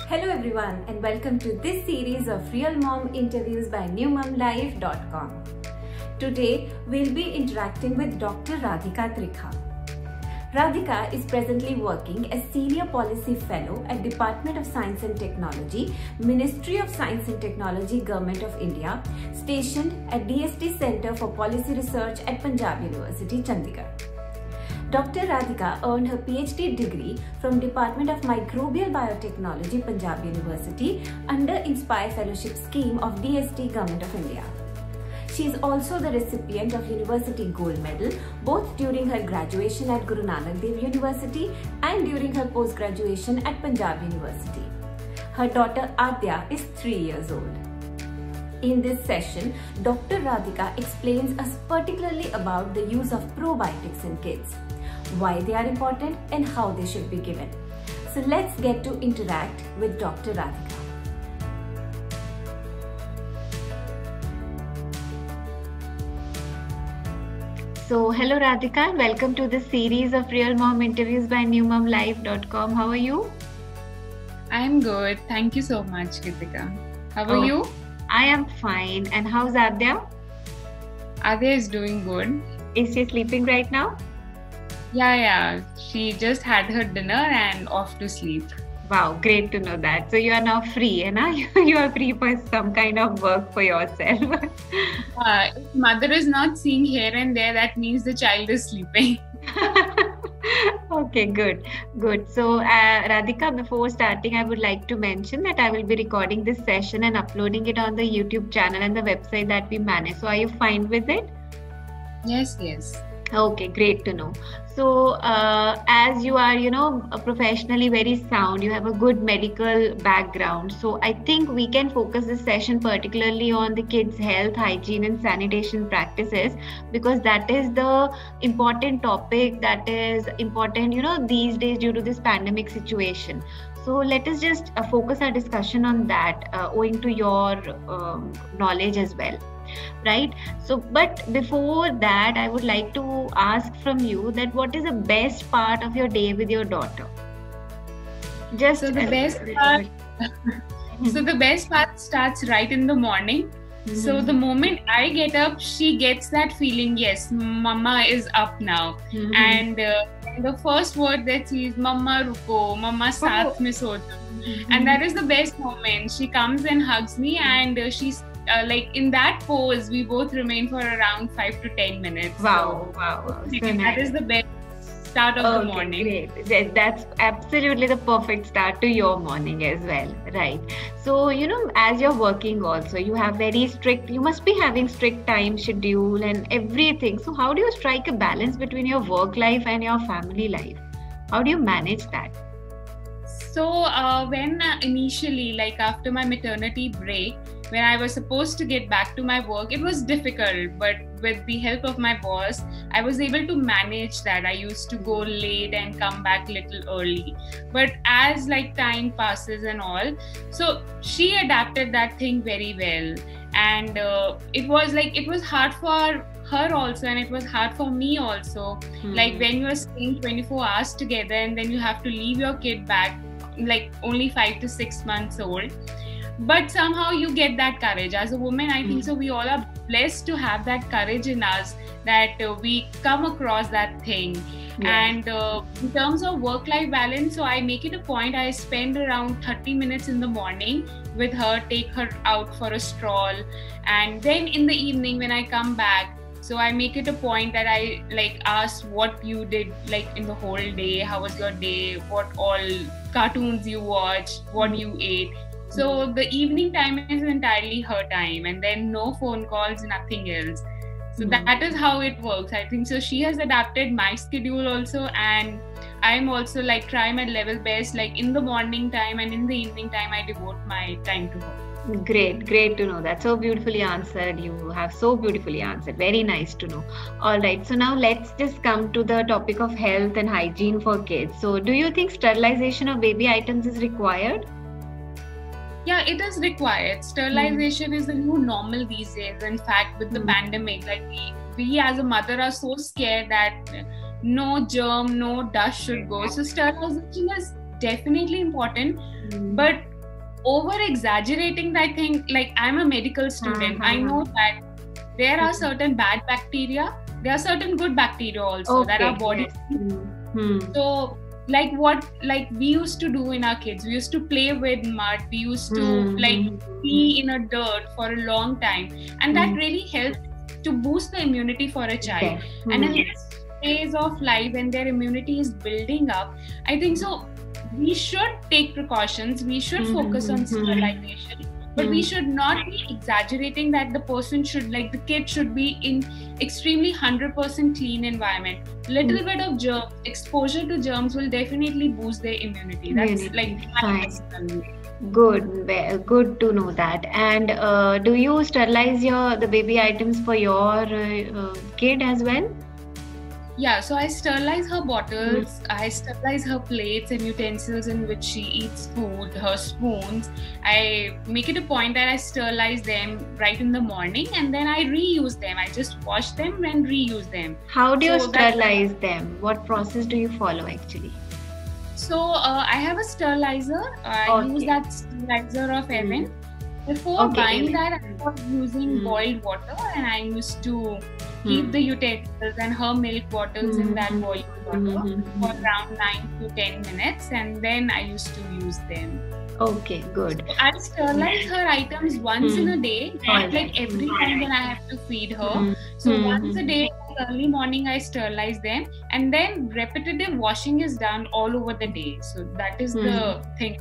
Hello everyone and welcome to this series of Real Mom interviews by newmomlife.com. Today we'll be interacting with Dr. Radhika Trikha. Radhika is presently working as Senior Policy Fellow at Department of Science and Technology, Ministry of Science and Technology, Government of India, stationed at DST Center for Policy Research at Punjab University, Chandigarh. Dr. Radhika earned her PhD degree from Department of Microbial Biotechnology, Punjab University under Inspire Fellowship Scheme of DST Government of India. She is also the recipient of University Gold Medal both during her graduation at Guru Nanak Dev University and during her post-graduation at Punjab University. Her daughter Adya is 3 years old. In this session, Dr. Radhika explains us particularly about the use of probiotics in kids, why they are important and how they should be given. So let's get to interact with Dr. Radhika. So hello Radhika, welcome to this series of Real Mom interviews by newmomlife.com. How are you? I am good. Thank you so much, Kritika. How are you? I am fine. And how's Adya? Adya is doing good. Is she sleeping right now? Yeah. She just had her dinner and off to sleep. Wow, great to know that. So you are now free, you are free for some kind of work for yourself. If mother is not seeing here and there, that means the child is sleeping. Okay, good. So Radhika, before starting, I would like to mention that I will be recording this session and uploading it on the YouTube channel and the website that we manage. So are you fine with it? Yes. Okay, great to know. So as you are, professionally very sound, you have a good medical background. So I think we can focus this session particularly on the kids' health, hygiene and sanitation practices, because that is the important topic that is important, these days due to this pandemic situation. So let us just focus our discussion on that, owing to your knowledge as well. Right. So, but before that, I would like to ask from you that what is the best part of your day with your daughter? So the best part starts right in the morning. Mm-hmm. So the moment I get up, she gets that feeling, yes, mama is up now. Mm-hmm. And the first word that she is, mama ruko, mama saath mein so jo. Mm-hmm. And that is the best moment. She comes and hugs me and she's in that pose, we both remain for around 5 to 10 minutes. Wow. So that is the best start of the morning. Great. That's absolutely the perfect start to your morning as well. Right. So, as you're working also, you must be having strict time schedule and everything. So how do you strike a balance between your work life and your family life? How do you manage that? So when initially, after my maternity break, when I was supposed to get back to my work, it was difficult, but with the help of my boss, I was able to manage that. I used to go late and come back little early. But as time passes and all, so she adapted that thing very well. And it was hard for her also, and it was hard for me also. When you are staying 24 hours together and then you have to leave your kid back, only 5 to 6 months old. But somehow you get that courage. As a woman, I think so we all are blessed to have that courage in us, that we come across that thing. Yes. And in terms of work-life balance, so I make it a point, I spend around 30 minutes in the morning with her, take her out for a stroll. And then in the evening when I come back, so I make it a point that I ask what you did in the whole day, how was your day, what all cartoons you watched, what you ate. So the evening time is entirely her time, and then no phone calls, nothing else. So that is how it works. I think so she has adapted my schedule also, and I'm also try my level best, in the morning time and in the evening time, I devote my time to her. Great to know that. So beautifully answered. You have so beautifully answered. Very nice to know. All right. So now let's just come to the topic of health and hygiene for kids. So do you think sterilization of baby items is required? Yeah, it is required. Sterilization is the new normal these days. In fact, with the pandemic, we as a mother are so scared that no germ, no dust should go. So sterilization is definitely important. But over exaggerating that thing. Like, I'm a medical student. I know that there are certain bad bacteria. There are certain good bacteria also that our body. So, like we used to do in our kids, we used to play with mud. We used to be in a dirt for a long time, and that really helps to boost the immunity for a child. And in this phase of life, when their immunity is building up, I think so. We should take precautions. We should focus on sterilization. But we should not be exaggerating that the person should, like the kid should be in extremely 100% clean environment. Little bit of exposure to germs will definitely boost their immunity. That's like my personal. Good to know that. And do you sterilize the baby items for your kid as well? Yeah, so I sterilize her bottles, I sterilize her plates and utensils in which she eats food, her spoons. I make it a point that I sterilize them right in the morning, and then I reuse them. I just wash them and reuse them. How do you sterilize them? What process do you follow actually? So I have a sterilizer. I use that sterilizer of Evan. Before buying that, I was using boiled water, and I used to keep the utensils and her milk bottles in that boiled water for around 9 to 10 minutes, and then I used to use them. Okay, good. So I sterilize her items once in a day, not like every time when I have to feed her. So once a day, early morning, I sterilize them, and then repetitive washing is done all over the day. So that is the thing.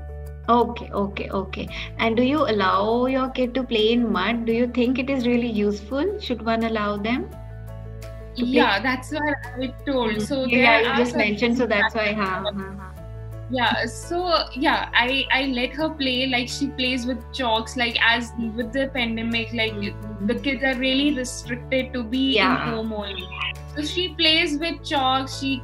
Okay. And do you allow your kid to play in mud? Do you think it is really useful? Should one allow them? Yeah, that's what I told. So you just mentioned, so that's why. Yeah, so yeah, I let her play. Like, she plays with chalks. Like, as with the pandemic, like the kids are really restricted to be in home only. So she plays with chalks. She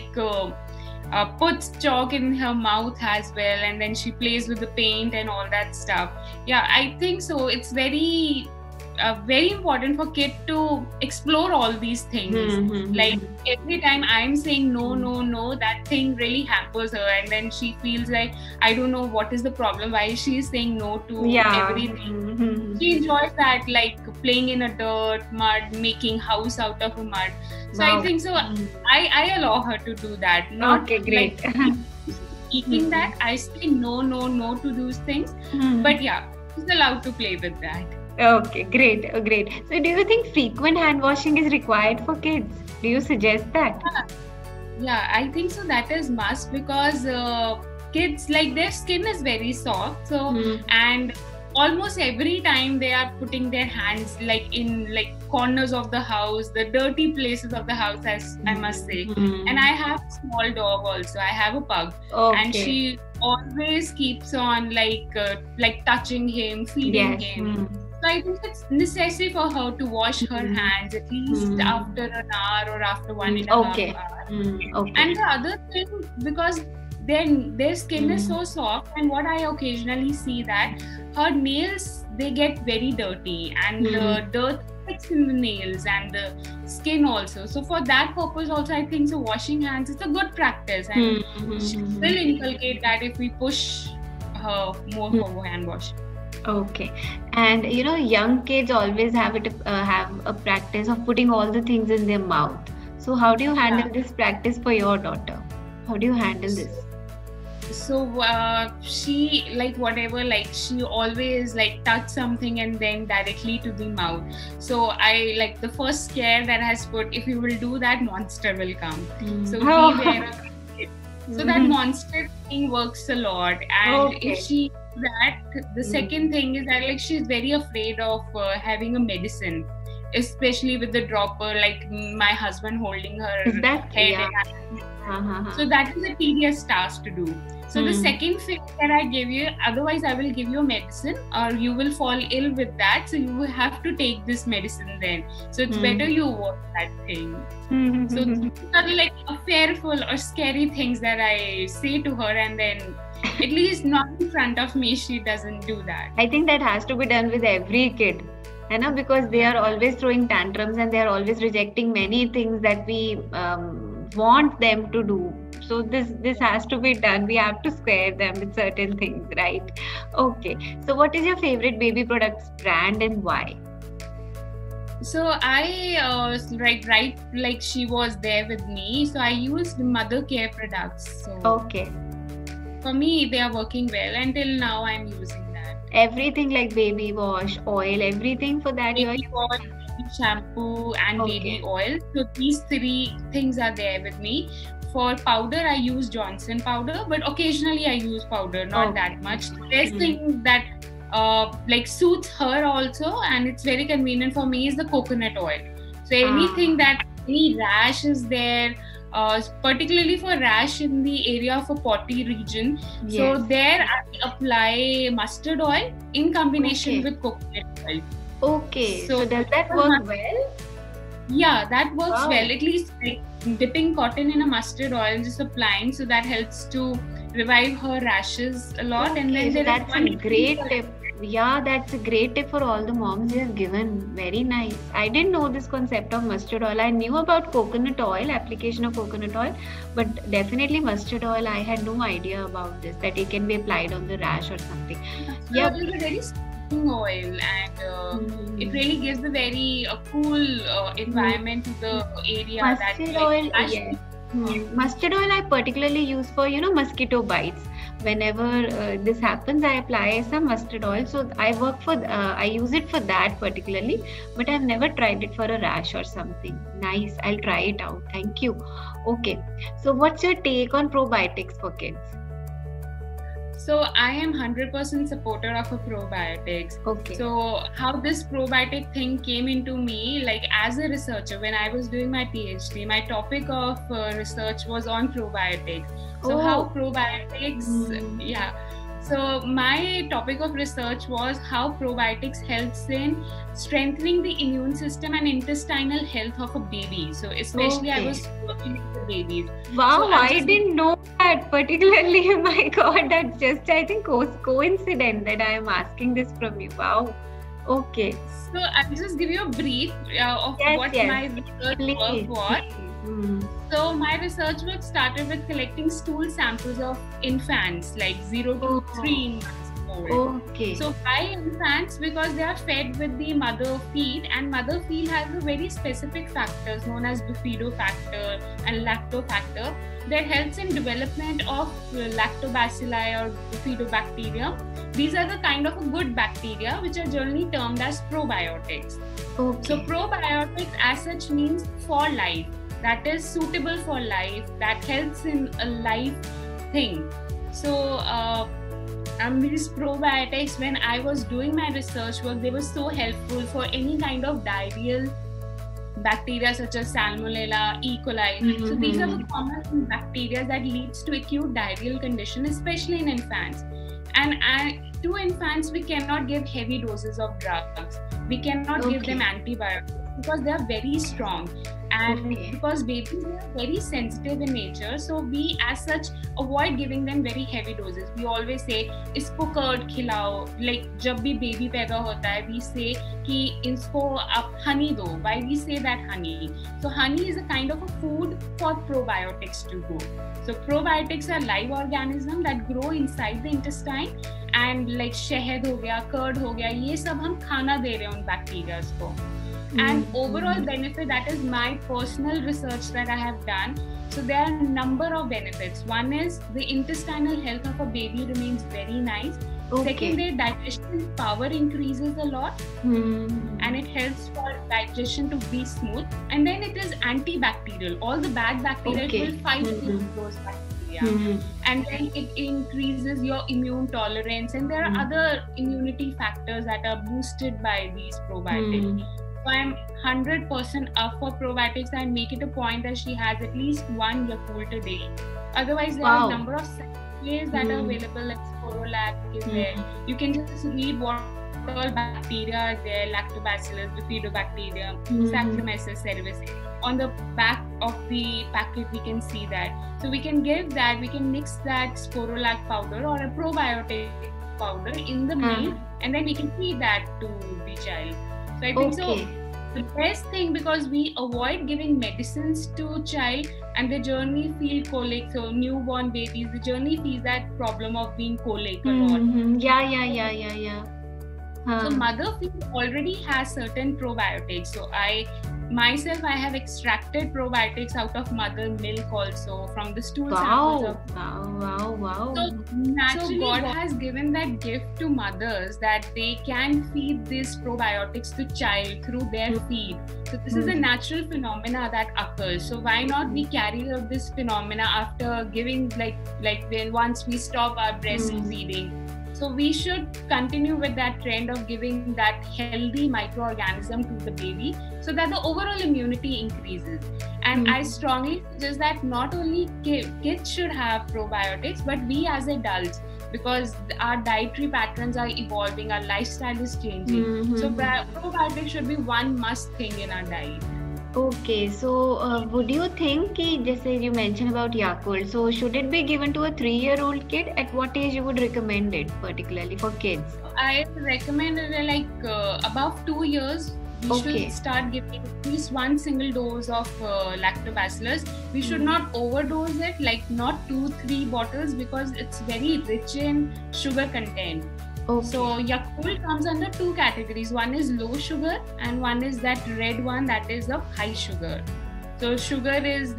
puts chalk in her mouth as well, and then she plays with the paint and all that stuff. Yeah, I think so. It's very important for kid to explore all these things. Like, every time I'm saying no, that thing really hampers her, and then she feels like, I don't know what is the problem, why she is saying no to everything. She enjoys that, like playing in a dirt, mud, making house out of a mud. So I think so. I allow her to do that. Not great. Like eating that, I say no to those things. But yeah, she's allowed to play with that. Okay, great. So do you think frequent hand washing is required for kids? Do you suggest that? Yeah, I think so. That is must, because kids, like, their skin is very soft. So and almost every time they are putting their hands like in like corners of the house, the dirty places of the house, as I must say. And I have a small dog also. I have a pug, and she always keeps on like touching him, feeding him. So I think it's necessary for her to wash her hands at least after an hour or after 1.5 hours. And the other thing, because their skin is so soft, and what I occasionally see that her nails, they get very dirty, and the dirt gets in the nails and the skin also. So for that purpose also, I think so washing hands is a good practice, and she will inculcate that if we push her more for hand washing. Okay. And young kids always have a practice of putting all the things in their mouth. So how do you handle this practice for your daughter? How do you handle this? So she she always touch something and then directly to the mouth. So I the first scare that has put, if you will do that, monster will come. So beware of it. So that monster thing works a lot. And if she that, the second thing is that she's very afraid of having a medicine, especially with the dropper, like my husband holding her head. So that is a tedious task to do. So the second thing that I give you, otherwise I will give you a medicine or you will fall ill with that. So you will have to take this medicine then. So it's better you watch that thing. So these are like fearful or scary things that I say to her, and then at least not in front of me, she doesn't do that. I think that has to be done with every kid. है ना, because they are always throwing tantrums and they are always rejecting many things that we want them to do. So this has to be done. We have to square them with certain things, right? Okay. So what is your favorite baby products brand and why? So I right like she was there with me. So I used Mother Care products. So Okay. for me, they are working well. Until now, I'm using that. Everything like baby wash, oil, everything for that you are Baby wash, baby shampoo, and Okay. baby oil. So these three things are there with me. For powder, I use Johnson powder, but occasionally I use powder, not Okay. that much. There's Mhm. thing that like suits her also, and it's very convenient for me is the coconut oil. So anything that any rash is there, particularly for rash in the area of a potty region. Yes. So there I apply mustard oil in combination Okay. with coconut oil. Okay. So So- does that work well? Yeah, that works Wow. well. At least like dipping cotton in a mustard oil and just applying, so that helps to revive her rashes a lot. And Okay, then so there is that's one a great tip. Yeah, that's a great tip for all the moms you have given. Very nice. I didn't know this concept of mustard oil. I knew about coconut oil, application of coconut oil, but definitely mustard oil, I had no idea about this, that it can be applied on the rash or something. So Yep. it's a very soothing oil, and Mm. it really gives a very cool environment to the area. that Mustard like, oil, rash- yes. Mustard oil I particularly use for, mosquito bites. Whenever this happens, I apply some mustard oil. So I use it for that particularly, but I've never tried it for a rash or something. Nice. I'll try it out. Thank you. Okay. So what's your take on probiotics for kids? So I am 100% supporter of a probiotics. Okay. So how this probiotic thing came into me, like as a researcher, when I was doing my PhD, my topic of research was on probiotics. So how probiotics, yeah. So my topic of research was how probiotics helps in strengthening the immune system and intestinal health of a baby. So especially I Okay. was working with the babies. Wow, So I I just- didn't know that particularly. My God, that's just, I think, coincident that I am asking this from you. Wow. Okay. So I'll just give you a brief of Yes, what yes. my research Please. work was. Mm. So my research work started with collecting stool samples of infants like 0 to Oh. 3 months old. Okay. So why infants? Because they are fed with the mother feed, and mother feed has a very specific factors known as bifidofactor and lactofactor that helps in development of lactobacilli or bifidobacterium. These are the kind of a good bacteria which are generally termed as probiotics. Okay. So probiotics as such means for life, that is suitable for life, that helps in a life thing. So these probiotics, when I was doing my research work, they were so helpful for any kind of diarrheal bacteria such as Salmonella, E. coli. So these are the common bacteria that leads to acute diarrheal condition, especially in infants. And to infants, we cannot give heavy doses of drugs. We cannot give them antibiotics because they are very strong. And because babies are very sensitive in nature, so we as such avoid giving them very heavy doses. We always say, इसको curd खिलाओ. Like जब भी baby पैदा होता है, we say कि इसको आप honey दो. Why we say that honey? So honey is a kind of a food for probiotics to grow. So probiotics are live organisms that grow inside the intestine, and like शहद हो गया, curd हो गया, ये सब हम खाना दे रहे हैं उन bacteria को. And overall benefit, that is my personal research that I have done. So there are a number of benefits. One is the intestinal health of a baby remains very nice. Second, their digestion power increases a lot, and it helps for digestion to be smooth. And then it is antibacterial. All the bad bacteria it will fight with those bacteria. And then it increases your immune tolerance. And there are other immunity factors that are boosted by these probiotics. So I'm 100% up for probiotics. I make it a point that she has at least one Yakult a day. Otherwise, there are a number of ways that are available, like Sporolac is there. You can just read what all bacteria are there: Lactobacillus, Bifidobacterium, Saccharomyces cerevisiae. On the back of the packet, we can see that. So we can give that, we can mix that Sporolac powder or a probiotic powder in the meal, and then we can feed that to the child. So I think so. The best thing, because we avoid giving medicines to child and the journey feel colic. So newborn babies, the journey feels that problem of being colic a lot. Yeah. So mother feed already has certain probiotics. So I have extracted probiotics out of mother milk also, from the stool samples. Wow. So naturally, God has given that gift to mothers that they can feed these probiotics to child through their feed. So this is a natural phenomena that occurs. So why not we carry out this phenomena after giving, like when once we stop our breastfeeding. So we should continue with that trend of giving that healthy microorganism to the baby so that the overall immunity increases. And I strongly suggest that not only kids should have probiotics, but we as adults, because our dietary patterns are evolving, our lifestyle is changing. So probiotics should be one must thing in our diet. Okay, so would you think कि जैसे you mentioned about Yakult, so should it be given to a 3-year-old kid? At what age you would recommend it, particularly for kids? I recommend it above 2 years. We should start giving at least one single dose of lactobacillus. We should not overdose it, like not 2-3 bottles, because it's very rich in sugar content. So Yakult comes under 2 categories. One is low sugar and one is that red one that is of high sugar. So sugar is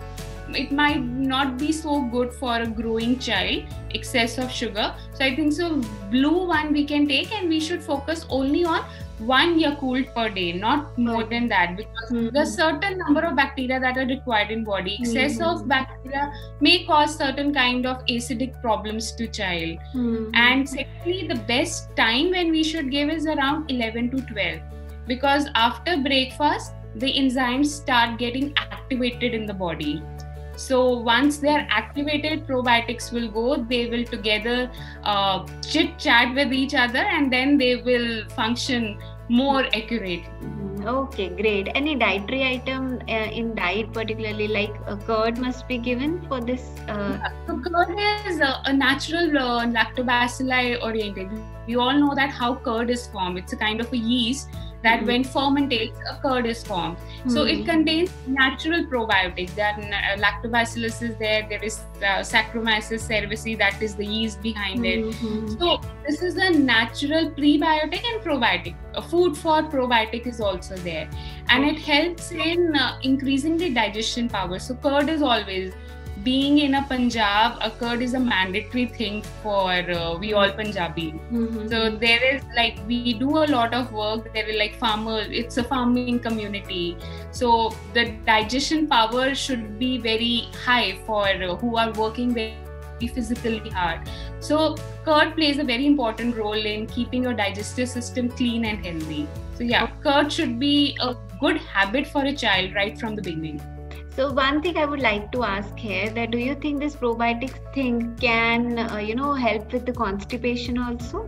it might not be so good for a growing child, excess of sugar. So I think so blue one we can take, and we should focus only on 1 Yakult per day, not more than that, because there's certain number of bacteria that are required in body. Excess of bacteria may cause certain kind of acidic problems to child. And secondly, the best time when we should give is around 11 to 12, because after breakfast the enzymes start getting activated in the body. So once they are activated, probiotics will go, they will together chit chat with each other, and then they will function more accurately. Okay, great. Any dietary item in diet, particularly like curd, must be given for this? So curd is a natural lactobacilli oriented. We all know that how curd is formed. It's a kind of a yeast that when fermentates, a curd is formed. So it contains natural probiotics. That lactobacillus is there. There is Saccharomyces cerevisiae, that is the yeast behind it. So this is a natural prebiotic and probiotic. A food for probiotic is also there, and it helps in increasing the digestion power. So curd is always, being in a Punjab, a curd is a mandatory thing for we all Punjabi. So there is we do a lot of work. There is farmers. It's a farming community. So the digestion power should be very high for who are working very physically hard. So curd plays a very important role in keeping your digestive system clean and healthy. So curd should be a good habit for a child right from the beginning. So one thing I would like to ask here, that do you think this probiotics thing can help with the constipation also?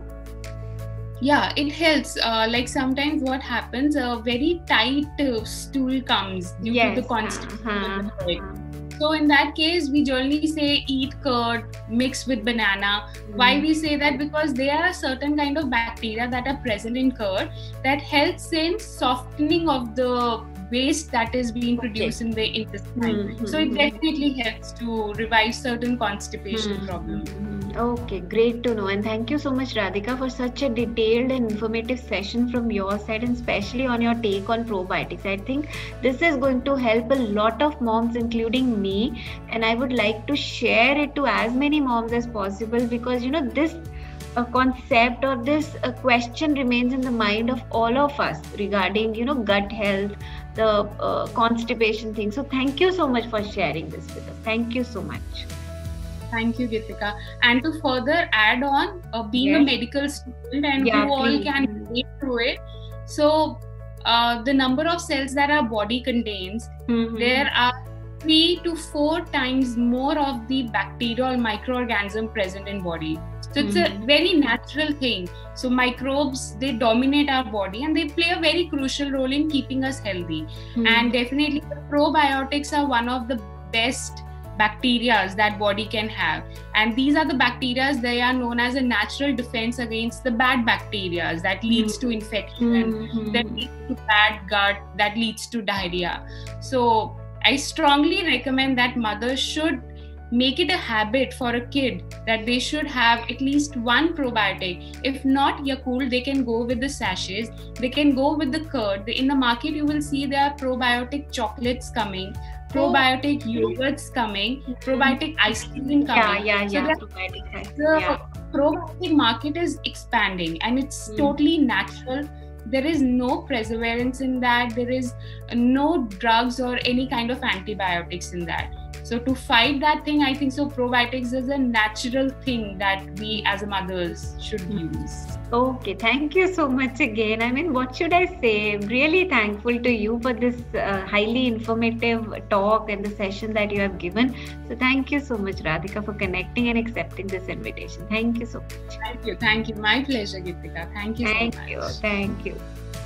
Yeah, it helps. Sometimes what happens, a very tight stool comes due to the constipation. So in that case, we generally say eat curd mixed with banana. Why we say that? Because there are certain kind of bacteria that are present in curd that helps in softening of the waste that is being produced in the intestine. So it definitely helps to revive certain constipation problems. Okay, great to know. And thank you so much, Radhika, for such a detailed and informative session from your side, and especially on your take on probiotics. I think this is going to help a lot of moms, including me, and I would like to share it to as many moms as possible, because this concept or this question remains in the mind of all of us regarding gut health, the constipation thing. So thank you so much for sharing this with us. Thank you so much. Thank you, Gitika. And to further add on, being a medical student and who all can relate to it. So the number of cells that our body contains, there are 3 to 4 times more of the bacterial microorganism present in body. So it's a very natural thing. So microbes, they dominate our body and they play a very crucial role in keeping us healthy. And definitely the probiotics are one of the best bacteria that body can have, and these are the bacteria, they are known as a natural defense against the bad bacteria that leads to infection, that leads to bad gut, that leads to diarrhea. So I strongly recommend that mothers should make it a habit for a kid that they should have at least one probiotic. If not Yakult, they can go with the sachets, they can go with the curd. In the market, you will see there are probiotic chocolates coming, probiotic yogurts coming, probiotic ice cream coming. The probiotic market is expanding, and it's totally natural. There is no preservatives in that. There is no drugs or any kind of antibiotics in that. So to fight that thing, I think so probiotics is a natural thing that we as mothers should use. Okay, thank you so much again. I mean, what should I say? I'm really thankful to you for this highly informative talk and the session that you have given. So thank you so much, Radhika, for connecting and accepting this invitation. Thank you so much. Thank you. My pleasure, Geetika. Thank you so much. Thank you.